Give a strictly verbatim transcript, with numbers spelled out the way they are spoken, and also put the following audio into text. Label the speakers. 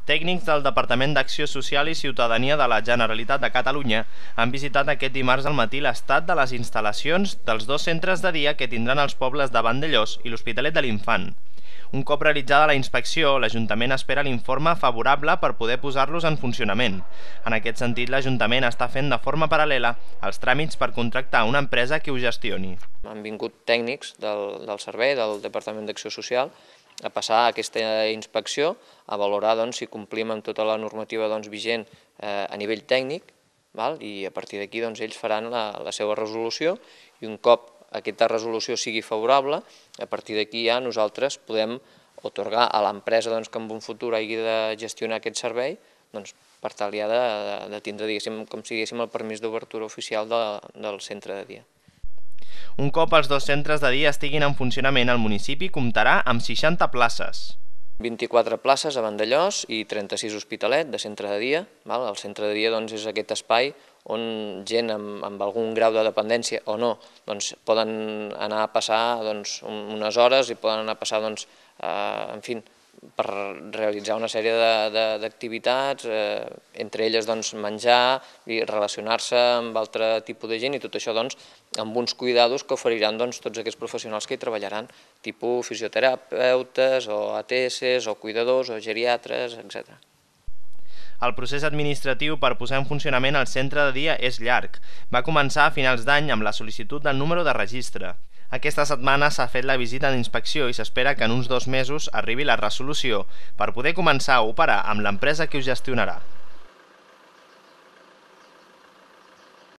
Speaker 1: Tècnics del Departament d'Acció Social i Ciutadania de la Generalitat de Catalunya han visitat aquest dimarts al matí l'estat de les instal·lacions dels dos centres de dia que tindran els pobles de Vandellòs i l'Hospitalet de l'Infant. Un cop realitzada la inspecció, l'Ajuntament espera l'informe favorable per poder posar-los en funcionament. En aquest sentit, l'Ajuntament està fent de forma paral·lela els tràmits per contractar una empresa que ho gestioni.
Speaker 2: Han vingut tècnics del, del servei, del Departament d'Acció Social, a passar aquesta inspecció, a valorar doncs, si complim amb tota la normativa doncs, vigent eh, a nivell tècnic, val? I a partir d'aquí doncs, ells faran la, la seva resolució i un cop aquesta resolució sigui favorable, a partir d'aquí ja nosaltres podem atorgar a l'empresa doncs, que en un futur hagi de gestionar aquest servei doncs, per tal ja de, de tindre com si diguéssim el permís d'obertura oficial de, del centre de dia.
Speaker 1: Un cop els dos centres de dia estiguin en funcionament, el municipi comptarà amb seixanta places.
Speaker 2: vint-i-quatre places a Vandellòs i trenta-sis Hospitalet de centre de dia. Val? El centre de dia doncs, és aquest espai on gent amb, amb algun grau de dependència o no doncs, poden anar a passar doncs, unes hores i poden anar a passar doncs, eh, en fi, per realitzar una sèrie d'activitats, eh, entre elles doncs, menjar i relacionar-se amb altre tipus de gent i tot això doncs, amb uns cuidados que oferiran doncs, tots aquests professionals que hi treballaran, tipus fisioterapeutes o A T S o cuidadors o geriatres, etcètera.
Speaker 1: El procés administratiu per posar en funcionament el centre de dia és llarg. Va començar a finals d'any amb la sol·licitud del número de registre. Aquesta setmana s'ha fet la visita d'inspecció i s'espera que en uns dos mesos arribi la resolució per poder començar a operar amb l'empresa que ho gestionarà.